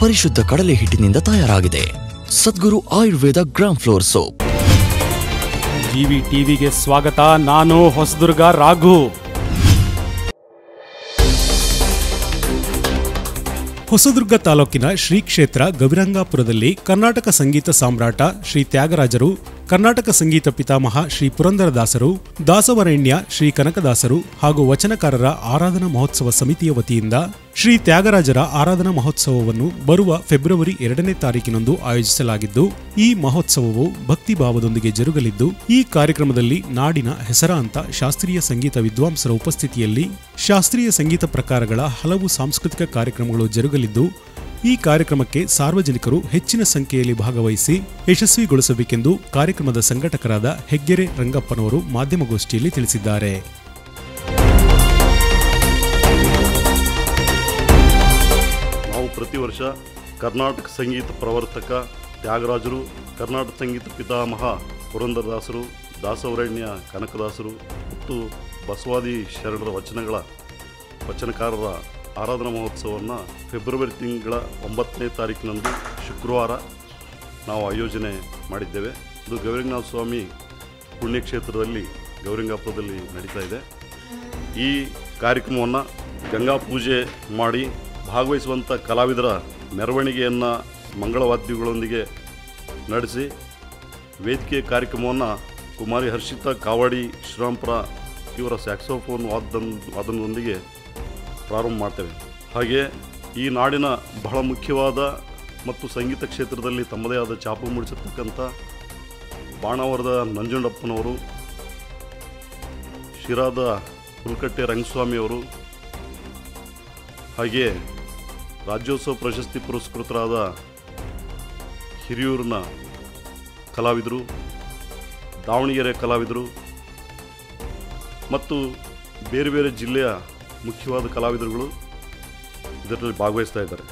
ಪರಿಶುದ್ಧ ಕಡಲೆ ಹಿಟ್ಟಿನಿಂದ ತಯಾರಾಗಿದೆ. Sadguru Ayurveda gram flour soap. GV ಟಿವಿಗೆ ಸ್ವಾಗತ. ನಾನು ಹೊಸದುರ್ಗ ರಾಘು. ಹೊಸದುರ್ಗ ತಾಲೂಕಿನ ಶ್ರೀ ಕ್ಷೇತ್ರ ಗವಿರಂಗಾಪುರದಲ್ಲಿ ಕರ್ನಾಟಕ ಸಂಗೀತ ಸಾಮ್ರಾಟ ಶ್ರೀ ತ್ಯಾಗರಾಜರು, ಕರ್ನಾಟಕ ಸಂಗೀತ ಪಿತಾಮಹ ಶ್ರೀ ಪುರಂದರದಾಸರು, ದಾಸವರೇಣ್ಯ ಶ್ರೀ ಕನಕದಾಸರು ಹಾಗೂ ವಚನಕಾರರ ಆರಾಧನಾ ಮಹೋತ್ಸವ ಸಮಿತಿಯ ವತಿಯಿಂದ ಶ್ರೀ ತ್ಯಾಗರಾಜರ ಆರಾಧನಾ ಮಹೋತ್ಸವವನ್ನು ಬರುವ ಫೆಬ್ರವರಿ 2ನೇ ತಾರೀಕಿನಂದು ಆಯೋಜಿಸಲಾಗಿದ್ದು, ಈ ಮಹೋತ್ಸವವು ಭಕ್ತಿ ಭಾವದೊಂದಿಗೆ ಜರುಗಲಿದ್ದು, ಈ ಕಾರ್ಯಕ್ರಮದಲ್ಲಿ ನಾಡಿನ ಹೆಸರಾಂತ ಶಾಸ್ತ್ರೀಯ ಸಂಗೀತ ವಿದ್ವಾಂಸರ ಉಪಸ್ಥಿತಿಯಲ್ಲಿ ಶಾಸ್ತ್ರೀಯ ಸಂಗೀತ ಪ್ರಕಾರಗಳ ಹಲವು ಸಾಂಸ್ಕೃತಿಕ ಕಾರ್ಯಕ್ರಮಗಳು ಜರುಗಲಿದ್ದು, ಈ ಕಾರ್ಯಕ್ರಮಕ್ಕೆ ಸಾರ್ವಜನಿಕರು ಹೆಚ್ಚಿನ ಸಂಖ್ಯೆಯಲ್ಲಿ ಭಾಗವಹಿಸಿ ಯಶಸ್ವಿಗೊಳಿಸಬೇಕೆಂದು ಕಾರ್ಯಕ್ರಮದ ಸಂಘಟಕರಾದ ಹೆಗ್ಗೆರೆ ರಂಗಪ್ಪನವರು ಮಾಧ್ಯಮಗೋಷ್ಠಿಯಲ್ಲಿ ತಿಳಿಸಿದ್ದಾರೆ. ನಾವು ಪ್ರತಿ ವರ್ಷ ಕರ್ನಾಟಕ ಸಂಗೀತ ಪ್ರವರ್ತಕ ತ್ಯಾಗರಾಜರು, ಕರ್ನಾಟಕ ಸಂಗೀತ ಪಿತಾಮಹ ಪುರಂದರದಾಸರು, ದಾಸವರೇಣ್ಯ ಕನಕದಾಸರು ಮತ್ತು ಬಸವಾದಿ ಶರಣರ ವಚನಕಾರರ ಆರಾಧನಾ ಮಹೋತ್ಸವವನ್ನು ಫೆಬ್ರವರಿ ತಿಂಗಳ 9ನೇ ತಾರೀಕಿನಂದು ಶುಕ್ರವಾರ ನಾವು ಆಯೋಜನೆ ಮಾಡಿದ್ದೇವೆ. ಇದು ಗವಿರಂಗನಾಥ ಸ್ವಾಮಿ ಪುಣ್ಯಕ್ಷೇತ್ರದಲ್ಲಿ ಗವಿರಂಗಾಪುರದಲ್ಲಿ ನಡೀತಾ ಇದೆ. ಈ ಕಾರ್ಯಕ್ರಮವನ್ನು ಗಂಗಾ ಪೂಜೆ ಮಾಡಿ ಭಾಗವಹಿಸುವಂಥ ಕಲಾವಿದರ ಮೆರವಣಿಗೆಯನ್ನು ಮಂಗಳವಾದ್ಯಗಳೊಂದಿಗೆ ನಡೆಸಿ ವೇದಿಕೆ ಕಾರ್ಯಕ್ರಮವನ್ನು ಕುಮಾರಿ ಹರ್ಷಿತಾ ಕಾವಾಡಿ ಶ್ರೀರಾಮ್ಪುರ ಇವರ ಸ್ಯಾಕ್ಸೋಫೋನ್ ವಾದನದೊಂದಿಗೆ ಪ್ರಾರಂಭ ಮಾಡ್ತೇವೆ. ಹಾಗೆ ಈ ನಾಡಿನ ಬಹಳ ಮುಖ್ಯವಾದ ಮತ್ತು ಸಂಗೀತ ಕ್ಷೇತ್ರದಲ್ಲಿ ತಮ್ಮದೇ ಆದ ಛಾಪು ಮೂಡಿಸಿರ್ತಕ್ಕಂಥ ಬಾಣಾವರದ ನಂಜುಂಡಪ್ಪನವರು, ಶಿರಾದ ಹುಲ್ಕಟ್ಟೆ ರಂಗಸ್ವಾಮಿಯವರು, ಹಾಗೆ ರಾಜ್ಯೋತ್ಸವ ಪ್ರಶಸ್ತಿ ಪುರಸ್ಕೃತರಾದ ಹಿರಿಯೂರಿನ ಕಲಾವಿದರು, ದಾವಣಗೆರೆ ಕಲಾವಿದರು ಮತ್ತು ಬೇರೆ ಬೇರೆ ಜಿಲ್ಲೆಯ ಮುಖ್ಯವಾದ ಕಲಾವಿದರುಗಳು ಇದರಲ್ಲಿ ಭಾಗವಹಿಸ್ತಾ ಇದ್ದಾರೆ.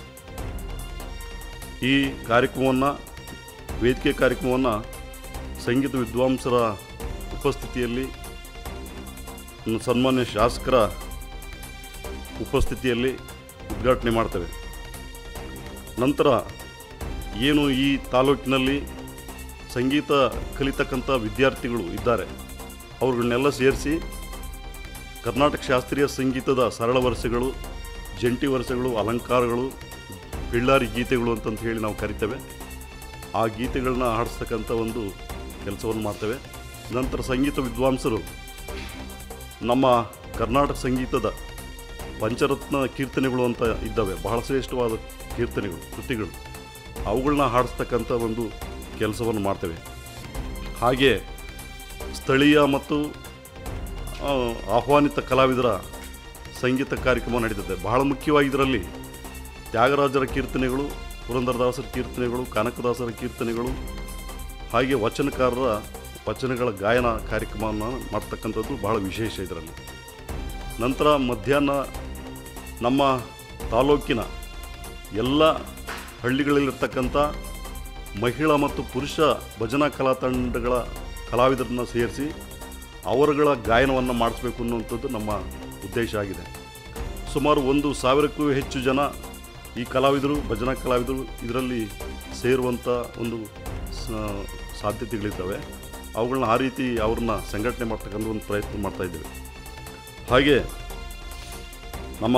ಈ ವೇದಿಕೆ ಕಾರ್ಯಕ್ರಮವನ್ನು ಸಂಗೀತ ವಿದ್ವಾಂಸರ ಉಪಸ್ಥಿತಿಯಲ್ಲಿ, ಸನ್ಮಾನ್ಯ ಶಾಸಕರ ಉಪಸ್ಥಿತಿಯಲ್ಲಿ ಉದ್ಘಾಟನೆ ಮಾಡ್ತೇವೆ. ನಂತರ ಏನು ಈ ತಾಲೂಕಿನಲ್ಲಿ ಸಂಗೀತ ಕಲಿತಕ್ಕಂಥ ವಿದ್ಯಾರ್ಥಿಗಳು ಇದ್ದಾರೆ, ಅವ್ರಗಳನ್ನೆಲ್ಲ ಸೇರಿಸಿ ಕರ್ನಾಟಕ ಶಾಸ್ತ್ರೀಯ ಸಂಗೀತದ ಸರಳ ವರ್ಷಗಳು, ಜಂಟಿ ವರ್ಷಗಳು, ಅಲಂಕಾರಗಳು, ಬಿಳ್ಳಾರಿ ಗೀತೆಗಳು ಅಂತಂತ ಹೇಳಿ ನಾವು ಕರಿತೇವೆ. ಆ ಗೀತೆಗಳನ್ನ ಹಾಡಿಸ್ತಕ್ಕಂಥ ಒಂದು ಕೆಲಸವನ್ನು ಮಾಡ್ತೇವೆ. ನಂತರ ಸಂಗೀತ ವಿದ್ವಾಂಸರು ನಮ್ಮ ಕರ್ನಾಟಕ ಸಂಗೀತದ ಪಂಚರತ್ನ ಕೀರ್ತನೆಗಳು ಅಂತ ಇದ್ದಾವೆ, ಬಹಳ ಶ್ರೇಷ್ಠವಾದ ಕೃತಿಗಳು, ಅವುಗಳನ್ನ ಹಾಡಿಸ್ತಕ್ಕಂಥ ಒಂದು ಕೆಲಸವನ್ನು ಮಾಡ್ತೇವೆ. ಹಾಗೆ ಸ್ಥಳೀಯ ಮತ್ತು ಆಹ್ವಾನಿತ ಕಲಾವಿದರ ಸಂಗೀತ ಕಾರ್ಯಕ್ರಮ ನಡೀತದೆ. ಬಹಳ ಮುಖ್ಯವಾಗಿ ಇದರಲ್ಲಿ ತ್ಯಾಗರಾಜರ ಕೀರ್ತನೆಗಳು, ಪುರಂದರದಾಸರ ಕೀರ್ತನೆಗಳು, ಕನಕದಾಸರ ಕೀರ್ತನೆಗಳು, ಹಾಗೆ ವಚನಕಾರರ ವಚನಗಳ ಗಾಯನ ಕಾರ್ಯಕ್ರಮವನ್ನು ಮಾಡ್ತಕ್ಕಂಥದ್ದು ಬಹಳ ವಿಶೇಷ ಇದರಲ್ಲಿ. ನಂತರ ಮಧ್ಯಾಹ್ನ ನಮ್ಮ ತಾಲೂಕಿನ ಎಲ್ಲ ಹಳ್ಳಿಗಳಲ್ಲಿರ್ತಕ್ಕಂಥ ಮಹಿಳಾ ಮತ್ತು ಪುರುಷ ಭಜನಾ ಕಲಾ ತಂಡಗಳ ಕಲಾವಿದರನ್ನು ಸೇರಿಸಿ ಅವರುಗಳ ಗಾಯನವನ್ನು ಮಾಡಿಸ್ಬೇಕು ಅನ್ನುವಂಥದ್ದು ನಮ್ಮ ಉದ್ದೇಶ ಆಗಿದೆ. ಸುಮಾರು 1,000ಕ್ಕೂ ಹೆಚ್ಚು ಜನ ಈ ಕಲಾವಿದರು, ಭಜನಾ ಕಲಾವಿದರು ಇದರಲ್ಲಿ ಸೇರುವಂಥ ಒಂದು ಸಾಧ್ಯತೆಗಳಿದ್ದಾವೆ. ಅವುಗಳನ್ನ ಆ ರೀತಿ ಅವ್ರನ್ನ ಸಂಘಟನೆ ಮಾಡ್ತಕ್ಕಂಥ ಒಂದು ಪ್ರಯತ್ನ ಮಾಡ್ತಾಯಿದ್ದೇವೆ. ಹಾಗೆ ನಮ್ಮ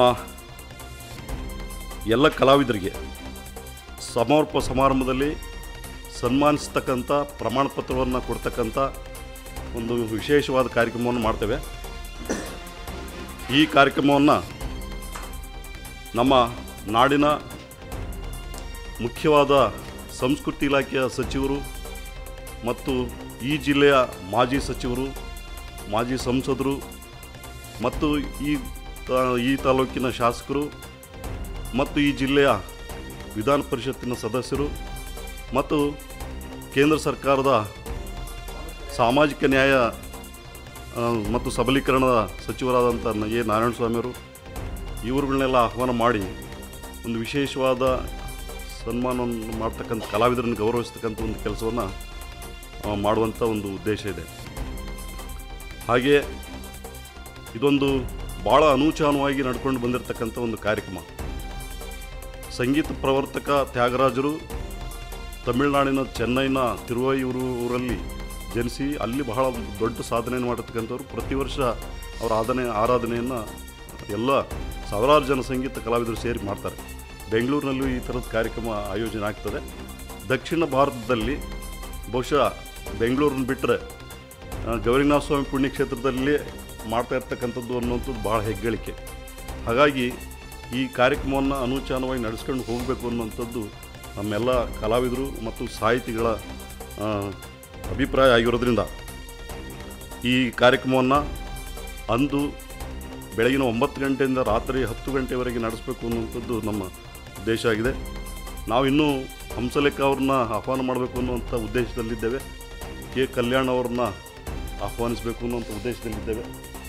ಎಲ್ಲ ಕಲಾವಿದರಿಗೆ ಸಮಾರಂಭದಲ್ಲಿ ಸನ್ಮಾನಿಸ್ತಕ್ಕಂಥ ಪ್ರಮಾಣ ಪತ್ರವನ್ನು ಕೊಡ್ತಕ್ಕಂಥ ಒಂದು ವಿಶೇಷವಾದ ಕಾರ್ಯಕ್ರಮವನ್ನು ಮಾಡ್ತೇವೆ. ಈ ಕಾರ್ಯಕ್ರಮವನ್ನು ನಮ್ಮ ನಾಡಿನ ಮುಖ್ಯವಾದ ಸಂಸ್ಕೃತಿ ಇಲಾಖೆಯ ಸಚಿವರು ಮತ್ತು ಈ ಜಿಲ್ಲೆಯ ಮಾಜಿ ಸಚಿವರು, ಮಾಜಿ ಸಂಸದರು ಮತ್ತು ಈ ತಾಲೂಕಿನ ಶಾಸಕರು ಮತ್ತು ಈ ಜಿಲ್ಲೆಯ ವಿಧಾನ ಪರಿಷತ್ತಿನ ಸದಸ್ಯರು ಮತ್ತು ಕೇಂದ್ರ ಸರ್ಕಾರದ ಸಾಮಾಜಿಕ ನ್ಯಾಯ ಮತ್ತು ಸಬಲೀಕರಣದ ಸಚಿವರಾದಂಥ ಎ ನಾರಾಯಣಸ್ವಾಮಿಯವರು ಇವರುಗಳನ್ನೆಲ್ಲ ಆಹ್ವಾನ ಮಾಡಿ ಒಂದು ವಿಶೇಷವಾದ ಸನ್ಮಾನವನ್ನು ಮಾಡ್ತಕ್ಕಂಥ ಕಲಾವಿದರನ್ನು ಗೌರವಿಸ್ತಕ್ಕಂಥ ಒಂದು ಕೆಲಸವನ್ನು ಮಾಡುವಂಥ ಒಂದು ಉದ್ದೇಶ ಇದೆ. ಹಾಗೆ ಇದೊಂದು ಭಾಳ ಅನೂಚಾನವಾಗಿ ನಡ್ಕೊಂಡು ಬಂದಿರತಕ್ಕಂಥ ಒಂದು ಕಾರ್ಯಕ್ರಮ. ಸಂಗೀತ ಪ್ರವರ್ತಕ ತ್ಯಾಗರಾಜರು ತಮಿಳುನಾಡಿನ ಚೆನ್ನೈನ ತಿರುವೈಯೂರಲ್ಲಿ ಜನಿಸಿ ಅಲ್ಲಿ ಬಹಳ ದೊಡ್ಡ ಸಾಧನೆಯನ್ನು ಮಾಡಿರ್ತಕ್ಕಂಥವ್ರು. ಪ್ರತಿ ವರ್ಷ ಅವರ ಆರಾಧನೆಯನ್ನು ಎಲ್ಲ ಸಾವಿರಾರು ಜನ ಸಂಗೀತ ಕಲಾವಿದರು ಸೇರಿ ಮಾಡ್ತಾರೆ. ಬೆಂಗಳೂರಿನಲ್ಲೂ ಈ ಥರದ ಕಾರ್ಯಕ್ರಮ ಆಯೋಜನೆ ಆಗ್ತದೆ. ದಕ್ಷಿಣ ಭಾರತದಲ್ಲಿ ಬಹುಶಃ ಬೆಂಗಳೂರನ್ನ ಬಿಟ್ಟರೆ ಗೌರಿನಾಥ ಸ್ವಾಮಿ ಪುಣ್ಯಕ್ಷೇತ್ರದಲ್ಲಿ ಮಾಡ್ತಾ ಇರ್ತಕ್ಕಂಥದ್ದು ಅನ್ನುವಂಥದ್ದು ಭಾಳ ಹೆಗ್ಗಳಿಕೆ. ಹಾಗಾಗಿ ಈ ಕಾರ್ಯಕ್ರಮವನ್ನು ಅನುಚಾನವಾಗಿ ನಡೆಸ್ಕೊಂಡು ಹೋಗಬೇಕು ಅನ್ನುವಂಥದ್ದು ನಮ್ಮೆಲ್ಲ ಕಲಾವಿದರು ಮತ್ತು ಸಾಹಿತಿಗಳ ಅಭಿಪ್ರಾಯ ಆಗಿರೋದ್ರಿಂದ ಈ ಕಾರ್ಯಕ್ರಮವನ್ನು ಅಂದು ಬೆಳಗಿನ 9 ಗಂಟೆಯಿಂದ ರಾತ್ರಿ 10 ಗಂಟೆವರೆಗೆ ನಡೆಸಬೇಕು ಅನ್ನುವಂಥದ್ದು ನಮ್ಮ ಉದ್ದೇಶ ಆಗಿದೆ. ನಾವಿನ್ನೂ ಹಂಸಲೇಖ ಅವ್ರನ್ನ ಆಹ್ವಾನ ಮಾಡಬೇಕು ಅನ್ನುವಂಥ ಉದ್ದೇಶದಲ್ಲಿದ್ದೇವೆ. ಕೆ ಕಲ್ಯಾಣ್ ಅವ್ರನ್ನ ಆಹ್ವಾನಿಸಬೇಕು ಅನ್ನುವಂಥ ಉದ್ದೇಶದಲ್ಲಿದ್ದೇವೆ.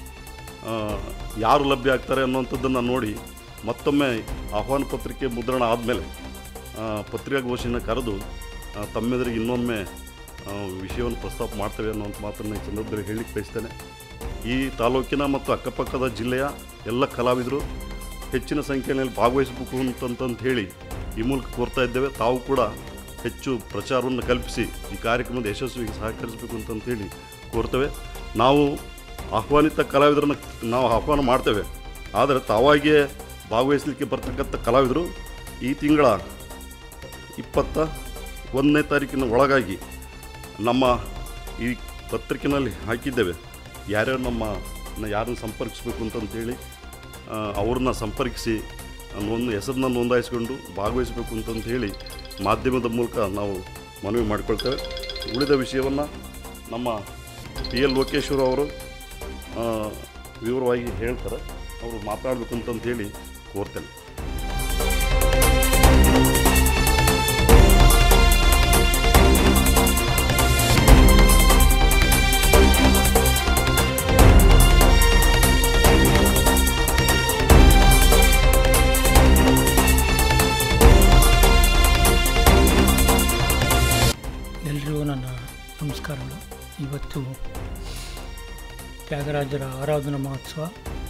ಯಾರು ಲಭ್ಯ ಆಗ್ತಾರೆ ಅನ್ನುವಂಥದ್ದನ್ನು ನೋಡಿ ಮತ್ತೊಮ್ಮೆ ಆಹ್ವಾನ ಪತ್ರಿಕೆ ಮುದ್ರಣ ಆದಮೇಲೆ ಪತ್ರಿಕಾಗೋಷ್ಠಿನ ಕರೆದು ತಮ್ಮೆದುರಿಗೆ ಇನ್ನೊಮ್ಮೆ ವಿಷಯವನ್ನು ಪ್ರಸ್ತಾಪ ಮಾಡ್ತೇವೆ ಅನ್ನೋಂಥ ಮಾತನ್ನು ಈ ಸಂದರ್ಭದಲ್ಲಿ ಹೇಳಲಿಕ್ಕೆ ಬಯಸ್ತೇನೆ. ಈ ತಾಲೂಕಿನ ಮತ್ತು ಅಕ್ಕಪಕ್ಕದ ಜಿಲ್ಲೆಯ ಎಲ್ಲ ಕಲಾವಿದರು ಹೆಚ್ಚಿನ ಸಂಖ್ಯೆಯಲ್ಲಿ ಭಾಗವಹಿಸಬೇಕು ಅಂತಂತ ಹೇಳಿ ಈ ಮೂಲಕ ಕೋರ್ತಾ ಇದ್ದೇವೆ. ತಾವು ಕೂಡ ಹೆಚ್ಚು ಪ್ರಚಾರವನ್ನು ಕಲ್ಪಿಸಿ ಈ ಕಾರ್ಯಕ್ರಮದ ಯಶಸ್ವಿಗೆ ಸಹಕರಿಸಬೇಕು ಅಂತಂತೇಳಿ ಕೋರ್ತೇವೆ. ನಾವು ಆಹ್ವಾನಿತ ಕಲಾವಿದರನ್ನು ನಾವು ಆಹ್ವಾನ ಮಾಡ್ತೇವೆ. ಆದರೆ ತಾವಾಗಿಯೇ ಭಾಗವಹಿಸಲಿಕ್ಕೆ ಬರ್ತಕ್ಕಂಥ ಕಲಾವಿದರು ಈ ತಿಂಗಳ 21ನೇ ತಾರೀಕಿನ ಒಳಗಾಗಿ ನಮ್ಮ ಈ ಪತ್ರಿಕೆಯಲ್ಲಿ ಹಾಕಿದ್ದೇವೆ. ಯಾರನ್ನು ಸಂಪರ್ಕಿಸಬೇಕು ಅಂತಂತೇಳಿ ಅವ್ರನ್ನ ಸಂಪರ್ಕಿಸಿ ಹೆಸರನ್ನ ನೋಂದಾಯಿಸಿಕೊಂಡು ಭಾಗವಹಿಸಬೇಕು ಅಂತಂತೇಳಿ ಮಾಧ್ಯಮದ ಮೂಲಕ ನಾವು ಮನವಿ ಮಾಡಿಕೊಳ್ತೇವೆ. ಉಳಿದ ವಿಷಯವನ್ನು ನಮ್ಮ PL ಲೋಕೇಶ್ವರ ಅವರು ವಿವರವಾಗಿ ಹೇಳ್ತಾರೆ. ಅವರು ಮಾತಾಡಬೇಕು ಅಂತಂತೇಳಿ ಕೋರ್ತೇನೆ. ಎಲ್ರಿಗೂ ನನ್ನ ನಮಸ್ಕಾರಗಳು. ಇವತ್ತು ತ್ಯಾಗರಾಜರ ಆರಾಧನಾ ಮಹೋತ್ಸವ,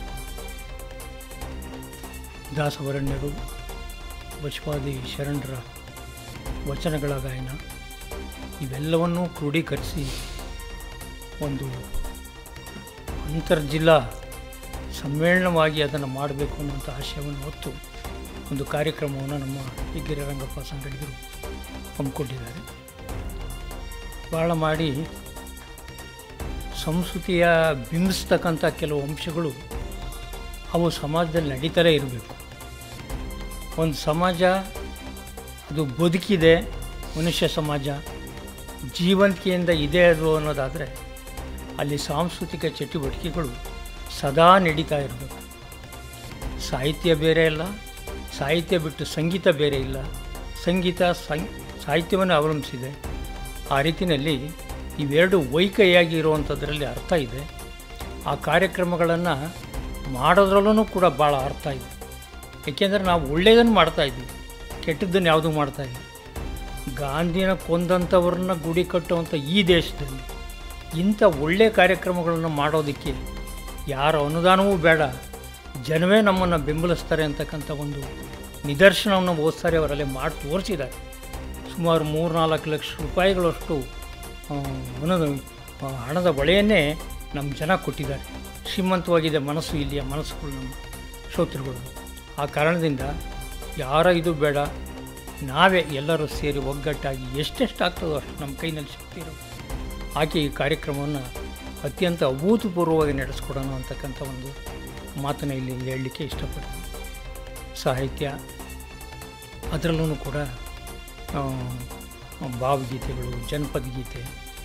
ದಾಸವರಣ್ಯರು, ಬಸವಾದಿ ಶರಣರ ವಚನಗಳ ಗಾಯನ ಇವೆಲ್ಲವನ್ನೂ ಕ್ರೋಢೀಕರಿಸಿ ಒಂದು ಅಂತರ್ಜಿಲ್ಲಾ ಸಮ್ಮೇಳನವಾಗಿ ಅದನ್ನು ಮಾಡಬೇಕು ಅನ್ನುವಂಥ ಆಶಯವನ್ನು ಹೊತ್ತು ಒಂದು ಕಾರ್ಯಕ್ರಮವನ್ನು ನಮ್ಮ ಹಿಗ್ಗೆರೆ ರಂಗಪ್ಪ ಸಂಗಡಿಗರು ಹಮ್ಮಿಕೊಂಡಿದ್ದಾರೆ. ಭಾಳ ಮಾಡಿ ಸಂಸ್ಕೃತಿಯ ಬಿಂಬಿಸ್ತಕ್ಕಂಥ ಕೆಲವು ಅಂಶಗಳು ಅವು ಸಮಾಜದಲ್ಲಿ ನಡೀತಲೇ ಇರಬೇಕು. ಒಂದು ಸಮಾಜ ಅದು ಬದುಕಿದೆ, ಮನುಷ್ಯ ಸಮಾಜ ಜೀವಂತಿಕೆಯಿಂದ ಇದೆ ಅದು ಅನ್ನೋದಾದರೆ ಅಲ್ಲಿ ಸಾಂಸ್ಕೃತಿಕ ಚಟುವಟಿಕೆಗಳು ಸದಾ ನಡೀತಾ ಇರಬೇಕು. ಸಾಹಿತ್ಯ ಬೇರೆ ಇಲ್ಲ, ಸಾಹಿತ್ಯ ಬಿಟ್ಟು ಸಂಗೀತ ಬೇರೆ ಇಲ್ಲ, ಸಂಗೀತ ಸಾಹಿತ್ಯವನ್ನು ಅವಲಂಬಿಸಿದೆ. ಆ ರೀತಿಯಲ್ಲಿ ಇವೆರಡು ವೈಕೈಯಾಗಿ ಇರುವಂಥದ್ರಲ್ಲಿ ಅರ್ಥ ಇದೆ. ಆ ಕಾರ್ಯಕ್ರಮಗಳನ್ನು ಮಾಡೋದ್ರಲ್ಲೂ ಕೂಡ ಭಾಳ ಅರ್ಥ ಇದೆ. ಏಕೆಂದರೆ ನಾವು ಒಳ್ಳೆಯದನ್ನು ಮಾಡ್ತಾಯಿದ್ವಿ, ಕೆಟ್ಟದ್ದನ್ನು ಯಾವುದೂ ಮಾಡ್ತಾಯಿಲ್ಲ. ಗಾಂಧಿನ ಕೊಂದಂಥವ್ರನ್ನ ಗುಡಿ ಕಟ್ಟುವಂಥ ಈ ದೇಶದಲ್ಲಿ ಇಂಥ ಒಳ್ಳೆಯ ಕಾರ್ಯಕ್ರಮಗಳನ್ನು ಮಾಡೋದಕ್ಕೆ ಯಾರ ಅನುದಾನವೂ ಬೇಡ, ಜನವೇ ನಮ್ಮನ್ನು ಬೆಂಬಲಿಸ್ತಾರೆ ಅಂತಕ್ಕಂಥ ಒಂದು ನಿದರ್ಶನವನ್ನು ಓದ್ತಾರೆ ಅವರಲ್ಲಿ ಮಾಡಿ ತೋರಿಸಿದ್ದಾರೆ. ಸುಮಾರು 3-4 ಲಕ್ಷ ರೂಪಾಯಿಗಳಷ್ಟು ಹಣದ ಬಳೆಯನ್ನೇ ನಮ್ಮ ಜನ ಕೊಟ್ಟಿದ್ದಾರೆ. ಶ್ರೀಮಂತವಾಗಿದೆ ಮನಸ್ಸು, ಇಲ್ಲಿಯ ಮನಸ್ಸುಗಳು ನಮ್ಮ ಶ್ರೋತೃಗಳು. ಆ ಕಾರಣದಿಂದ ಯಾರ ಇದು ಬೇಡ, ನಾವೇ ಎಲ್ಲರೂ ಸೇರಿ ಒಗ್ಗಟ್ಟಾಗಿ ಎಷ್ಟೆಷ್ಟು ಆಗ್ತದೋ ಅಷ್ಟು ನಮ್ಮ ಕೈನಲ್ಲಿ ಶಕ್ತಿ ಇರೋದು ಆಕೆ ಈ ಕಾರ್ಯಕ್ರಮವನ್ನು ಅತ್ಯಂತ ಅಭೂತಪೂರ್ವವಾಗಿ ನಡೆಸ್ಕೊಡೋಣ ಅಂತಕ್ಕಂಥ ಒಂದು ಮಾತನ್ನು ಇಲ್ಲಿ ಹೇಳಲಿಕ್ಕೆ ಇಷ್ಟಪಡ್ತೀನಿ. ಸಾಹಿತ್ಯ ಅದರಲ್ಲೂ ಕೂಡ ಭಾವಗೀತೆಗಳು, ಜನಪದ ಗೀತೆ,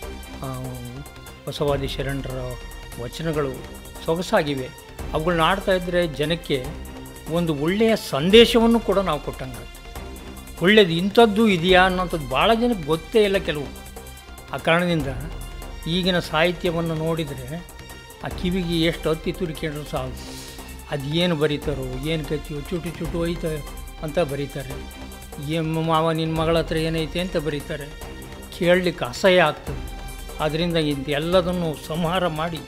ಬಸವಾದಿ ಶರಣರ ವಚನಗಳು ಸೊಗಸಾಗಿವೆ. ಅವುಗಳನ್ನ ಆಡ್ತಾಯಿದ್ರೆ ಜನಕ್ಕೆ ಒಂದು ಒಳ್ಳೆಯ ಸಂದೇಶವನ್ನು ಕೂಡ ನಾವು ಕೊಟ್ಟಂಗಾಗ್ತದೆ. ಒಳ್ಳೆಯದು ಇಂಥದ್ದು ಇದೆಯಾ ಅನ್ನೋಂಥದ್ದು ಭಾಳ ಜನಕ್ಕೆ ಗೊತ್ತೇ ಇಲ್ಲ ಕೆಲವು. ಆ ಕಾರಣದಿಂದ ಈಗಿನ ಸಾಹಿತ್ಯವನ್ನು ನೋಡಿದರೆ ಆ ಕಿವಿಗೆ ಎಷ್ಟು ಹತ್ತಿ ತುರಿಕೊಂಡ್ರು ಸಾಕು. ಅದು ಏನು ಬರೀತಾರೋ, ಏನು ಕಥೆಯೋ, ಚುಟು ಚುಟು ಐತೆ ಅಂತ ಬರೀತಾರೆ. ಮಾವ ನಿನ್ನ ಮಗಳ ಹತ್ರ ಏನೈತೆ ಅಂತ ಬರೀತಾರೆ. ಕೇಳಲಿಕ್ಕೆ ಅಸಹ್ಯ ಆಗ್ತದೆ. ಆದ್ದರಿಂದ ಇದೆಲ್ಲದನ್ನು ಸಂಹಾರ ಮಾಡಿ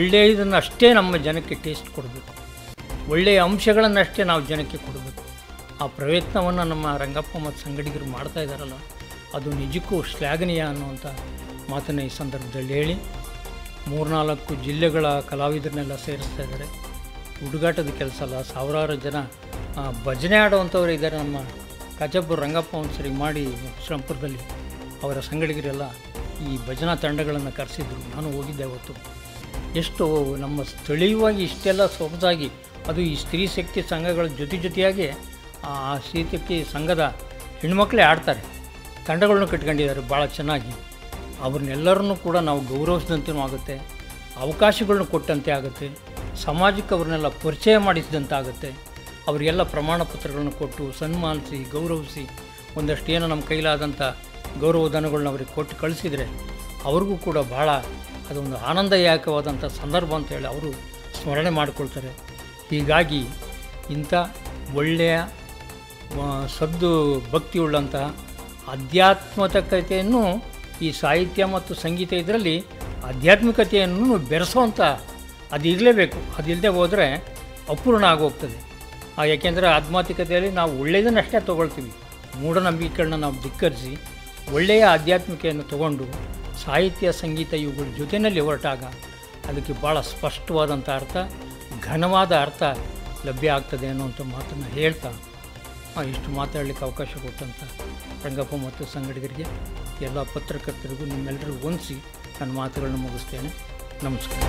ಒಳ್ಳೆಯದನ್ನು ಅಷ್ಟೇ ನಮ್ಮ ಜನಕ್ಕೆ ಟೇಸ್ಟ್ ಕೊಡಬೇಕು, ಒಳ್ಳೆಯ ಅಂಶಗಳನ್ನಷ್ಟೇ ನಾವು ಜನಕ್ಕೆ ಕೊಡಬೇಕು. ಆ ಪ್ರಯತ್ನವನ್ನು ನಮ್ಮ ರಂಗಪ್ಪ ಮತ್ತು ಸಂಗಡಿಗರು ಮಾಡ್ತಾ ಇದ್ದಾರಲ್ಲ, ಅದು ನಿಜಕ್ಕೂ ಶ್ಲಾಘನೀಯ ಅನ್ನುವಂಥ ಮಾತನ್ನು ಈ ಸಂದರ್ಭದಲ್ಲಿ ಹೇಳಿ, 3-4 ಜಿಲ್ಲೆಗಳ ಕಲಾವಿದರನ್ನೆಲ್ಲ ಸೇರಿಸ್ತಾ ಇದ್ದಾರೆ. ಹುಡುಗಾಟದ ಕೆಲಸ ಅಲ್ಲ, ಸಾವಿರಾರು ಜನ ಭಜನೆ ಆಡುವಂಥವ್ರು ಇದ್ದಾರೆ. ನಮ್ಮ ಕಾಚಾಪುರ ರಂಗಪ್ಪ ಒಂದು ಸರಿ ಮಾಡಿ ಶ್ರೀರಾಮ್ಪುರದಲ್ಲಿ ಅವರ ಸಂಗಡಿಗರೆಲ್ಲ ಈ ಭಜನಾ ತಂಡಗಳನ್ನು ಕರೆಸಿದ್ರು. ನಾನು ಹೋಗಿದ್ದೆ ಅವತ್ತು. ಎಷ್ಟು ನಮ್ಮ ಸ್ಥಳೀಯವಾಗಿ ಇಷ್ಟೆಲ್ಲ ಸೊಗಸಾಗಿ, ಅದು ಈ ಸ್ತ್ರೀ ಶಕ್ತಿ ಸಂಘಗಳ ಜೊತೆಯಾಗಿ ಆ ಸ್ತ್ರೀ ಶಕ್ತಿ ಸಂಘದ ಹೆಣ್ಮಕ್ಳೇ ಆಡ್ತಾರೆ, ತಂಡಗಳನ್ನು ಕಟ್ಕೊಂಡಿದ್ದಾರೆ ಭಾಳ ಚೆನ್ನಾಗಿ. ಅವ್ರನ್ನೆಲ್ಲರನ್ನೂ ಕೂಡ ನಾವು ಗೌರವಿಸಿದಂತೆಯೂ ಆಗುತ್ತೆ, ಅವಕಾಶಗಳನ್ನ ಕೊಟ್ಟಂತೆ ಆಗುತ್ತೆ, ಸಮಾಜಕ್ಕೆ ಅವ್ರನ್ನೆಲ್ಲ ಪರಿಚಯ ಮಾಡಿಸಿದಂತಾಗುತ್ತೆ. ಅವರಿಗೆಲ್ಲ ಪ್ರಮಾಣ ಪತ್ರಗಳನ್ನು ಕೊಟ್ಟು ಸನ್ಮಾನಿಸಿ ಗೌರವಿಸಿ ಒಂದಷ್ಟು ಏನೋ ನಮ್ಮ ಕೈಲಾದಂಥ ಗೌರವಧನಗಳನ್ನ ಅವ್ರಿಗೆ ಕೊಟ್ಟು ಕಳಿಸಿದರೆ ಅವ್ರಿಗೂ ಕೂಡ ಭಾಳ ಅದೊಂದು ಆನಂದದಾಯಕವಾದಂಥ ಸಂದರ್ಭ ಅಂತೇಳಿ ಅವರು ಸ್ಮರಣೆ ಮಾಡಿಕೊಳ್ತಾರೆ. ಹೀಗಾಗಿ ಇಂಥ ಒಳ್ಳೆಯ ಸದ್ದು ಭಕ್ತಿಯುಳ್ಳಂತಹ ಆಧ್ಯಾತ್ಮಿಕತೆಯನ್ನು ಈ ಸಾಹಿತ್ಯ ಮತ್ತು ಸಂಗೀತ ಇದರಲ್ಲಿ ಆಧ್ಯಾತ್ಮಿಕತೆಯನ್ನು ಬೆರೆಸೋವಂಥ ಅದು ಇರಲೇಬೇಕು. ಅದಿಲ್ಲದೆ ಹೋದರೆ ಅಪೂರ್ಣ ಆಗೋಗ್ತದೆ. ಯಾಕೆಂದರೆ ಆಧ್ಯಾತ್ಮಿಕತೆಯಲ್ಲಿ ನಾವು ಒಳ್ಳೆಯದನ್ನಷ್ಟೇ ತೊಗೊಳ್ತೀವಿ, ಮೂಢನಂಬಿಕೆಗಳನ್ನ ನಾವು ಧಿಕ್ಕರಿಸಿ ಒಳ್ಳೆಯ ಆಧ್ಯಾತ್ಮಿಕೆಯನ್ನು ತಗೊಂಡು ಸಾಹಿತ್ಯ ಸಂಗೀತ ಇವುಗಳ ಜೊತೆಯಲ್ಲಿ ಹೊರಟಾಗ ಅದಕ್ಕೆ ಭಾಳ ಸ್ಪಷ್ಟವಾದಂಥ ಅರ್ಥ, ಘನವಾದ ಅರ್ಥ ಲಭ್ಯ ಆಗ್ತದೆ ಅನ್ನುವಂಥ ಮಾತನ್ನು ಹೇಳ್ತಾ ಇಷ್ಟು ಮಾತಾಡಲಿಕ್ಕೆ ಅವಕಾಶ ಕೊಟ್ಟಂಥ ರಂಗಪ್ಪ ಮತ್ತು ಸಂಗಡಿಗರಿಗೆ, ಎಲ್ಲ ಪತ್ರಕರ್ತರಿಗೂ ನಿಮ್ಮೆಲ್ಲರಿಗೂ ಹೊಂದಿಸಿ ನನ್ನ ಮಾತುಗಳನ್ನು ಮುಗಿಸ್ತೇನೆ. ನಮಸ್ಕಾರ.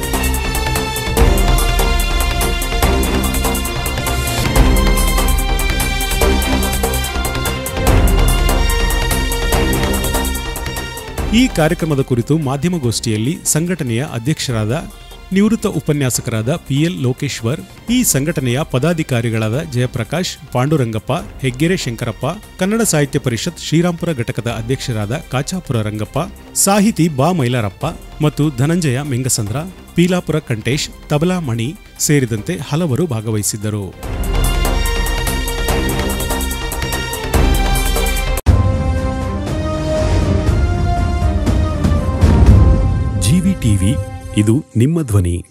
ಈ ಕಾರ್ಯಕ್ರಮದ ಕುರಿತು ಮಾಧ್ಯಮಗೋಷ್ಠಿಯಲ್ಲಿ ಸಂಘಟನೆಯ ಅಧ್ಯಕ್ಷರಾದ ನಿವೃತ್ತ ಉಪನ್ಯಾಸಕರಾದ PL ಲೋಕೇಶ್ವರ್, ಈ ಸಂಘಟನೆಯ ಪದಾಧಿಕಾರಿಗಳಾದ ಜಯಪ್ರಕಾಶ್, ಪಾಂಡುರಂಗಪ್ಪ, ಹೆಗ್ಗೆರೆ ಶಂಕರಪ್ಪ, ಕನ್ನಡ ಸಾಹಿತ್ಯ ಪರಿಷತ್ ಶ್ರೀರಾಮ್ಪುರ ಘಟಕದ ಅಧ್ಯಕ್ಷರಾದ ಕಾಚಾಪುರ ರಂಗಪ್ಪ, ಸಾಹಿತಿ ಬಾ ಮೈಲಾರಪ್ಪ ಮತ್ತು ಧನಂಜಯ ಮೆಂಗಸಂದ್ರ, ಪೀಲಾಪುರ ಕಂಟೇಶ್, ತಬಲಾ ಮಣಿ ಸೇರಿದಂತೆ ಹಲವರು ಭಾಗವಹಿಸಿದ್ದರು. ಜಿವಿ ಟಿವಿ, ಇದು ನಿಮ್ಮ ಧ್ವನಿ.